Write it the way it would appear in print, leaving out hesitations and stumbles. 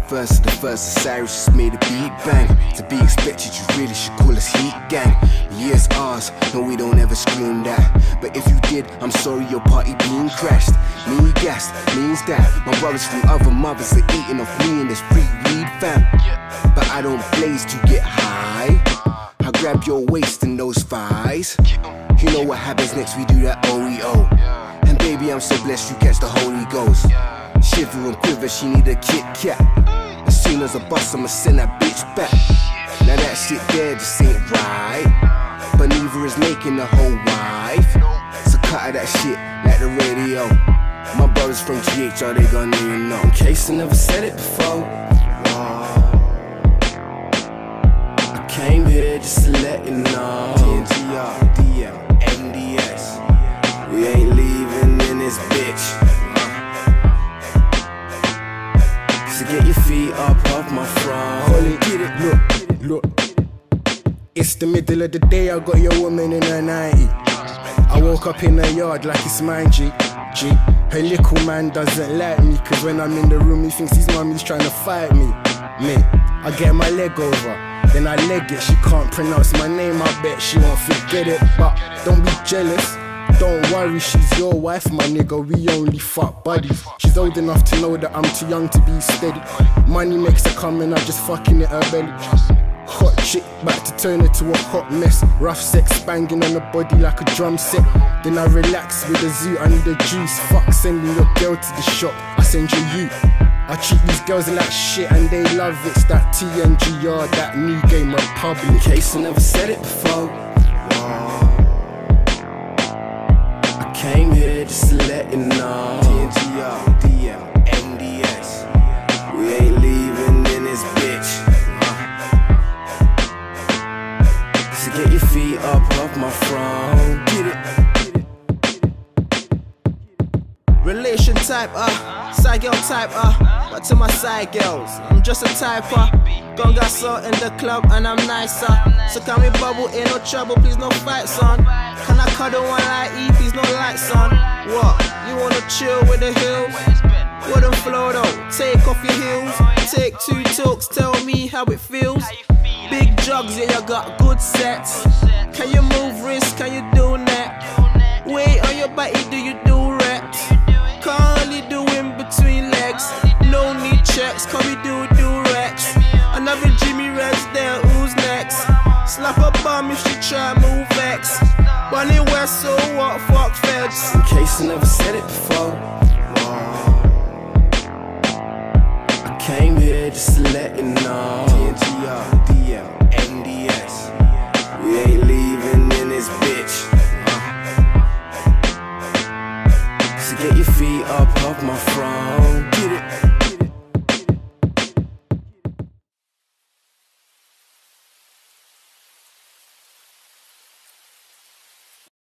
First of the first, Cyrus just made a beat bang. To be expected, you really should call us Heat Gang. The year's ours, no we don't ever scream that. But if you did, I'm sorry your party beam crashed. Me gassed means that my brothers from other mothers are eating off me and this free weed fam. But I don't blaze to get high. I grab your waist and those thighs. You know what happens next, we do that OEO. And baby, I'm so blessed you catch the Holy Ghost. Shiver and quiver, she need a Kit Kat. As soon as I bust, I'ma send that bitch back. Now that shit there just ain't right. But neither is making the whole wife. So cut out that shit like the radio. My brothers from GH, are they gonna even know? In case I never said it before, I came here just to let you know. TNGR, DM, NDS, we ain't leaving in this bitch. So get your feet up off my throne. Holy, get it, look. It's the middle of the day, I got your woman in her 90. I woke up in her yard like it's mine, G. Her little man doesn't like me, cause when I'm in the room he thinks his mummy's trying to fight me. I get my leg over, then I leg it. She can't pronounce my name, I bet she won't forget it. But don't be jealous, don't worry, she's your wife, my nigga, we only fuck buddies. She's old enough to know that I'm too young to be steady. Money makes her come and I just fucking at her belly. Hot chick, back to turn it to a hot mess. Rough sex, banging on the body like a drum set. Then I relax with a zoo, I need a juice. Fuck sending your girl to the shop, I send you. I treat these girls like shit and they love it. It's that TNGR, that new game Republic. In case I never said it before, I came here just to let you know. TNGR, DM, NDS, we ain't leaving in this bitch. So get your feet up off my throne. Get it. Relation type, side girl type, but to my side girls, I'm just a typer. Gon' got salt in the club and I'm nicer. So can we bubble, ain't no trouble, please no fight, son. Can I cuddle one like E, please no lights, son. What, you wanna chill with the hills? Wouldn't flow though, take off your heels. Take 2 talks, tell me how it feels. Big jugs, yeah, you got good sets. Can you move wrist, can you do neck? Weight on your body, do you do reps? Can't only do in between legs. No need checks, can we do rex? Another Jimmy Reds there, who's next? Slap a bum if she try move X. Bunny West, so what, fuck feds. In case I never said it before, I came here just to let you know. TNGR, DM, NDS, we ain't leaving in this bitch. So get your feet up off my throne.